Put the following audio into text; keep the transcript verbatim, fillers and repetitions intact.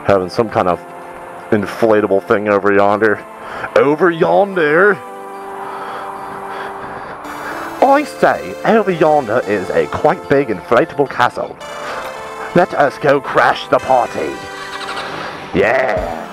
Having some kind of inflatable thing over yonder. Over yonder! I say, over yonder is a quite big inflatable castle. Let us go crash the party. Yeah!